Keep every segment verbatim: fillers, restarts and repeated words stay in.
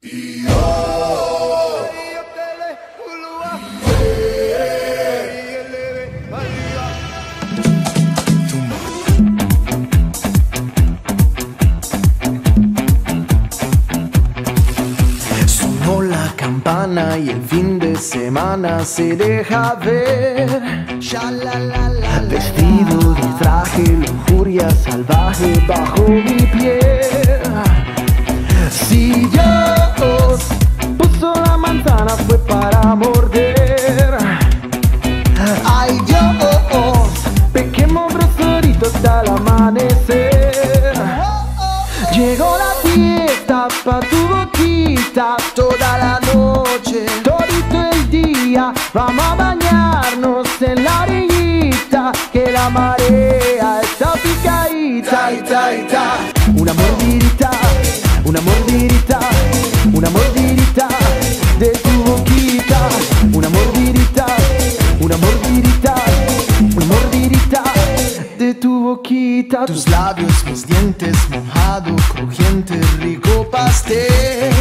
Sonó la campana y el fin de semana se deja ver. Vestido de traje, lujuria salvaje bajo mi piel. Si Dios puso la manzana fue para morder. Ay Dios, pequemos braceritos hasta el amanecer. Llegó la fiesta pa' tu boquita, toda la noche, todito el día. Vamos a bañarnos en la orillita, que la marea está picadita, ita, ita. Una mordidita, una mordidita, una mordidita de tu boquita. Una mordidita, una mordidita, una mordidita de tu boquita. Tus labios, mis dientes, mojado, crujiente, rico pastel.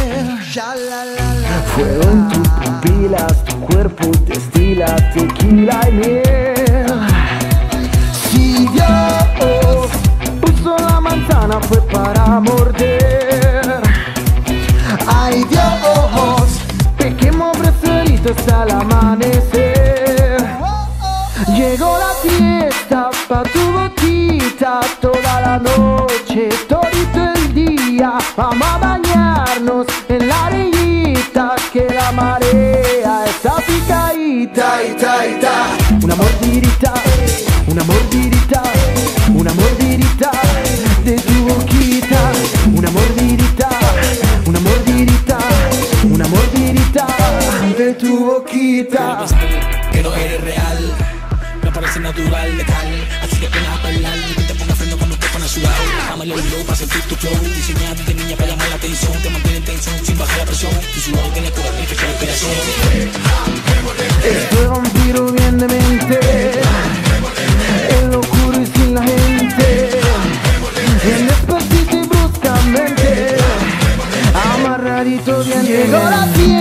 Fuego en tus pupilas, tu cuerpo destila tequila y miel. Si Dios puso la manzana fue para morder. Ay Dios, pequemos braceritos hasta el amanecer. Llegó la fiesta pa' tu boquita, toda la noche, todito el día. Vamos a bañarnos en la orillita, que la marea está picadita, ita, ita. Una mordidita, una mordidita, una mordidita de tu boquita. Una mordidita, una mordidita, una mordidita de tu boquita. Que no eres real, me parece natural, letal. Así que ven a bailar y que te pongas freno cuando te pones sudar. Dámelo low para sentir tu flow. Diseñada de niña para llamar la atención. Te mantiene en tensión sin bajar la presión. Tu sudor tiene poder y fecha de inspiración. Estoy vampiro bien de mente, en lo oscuro y sin la gente. En despacito y bruscamente, amarradito bien. Llegó la fiesta.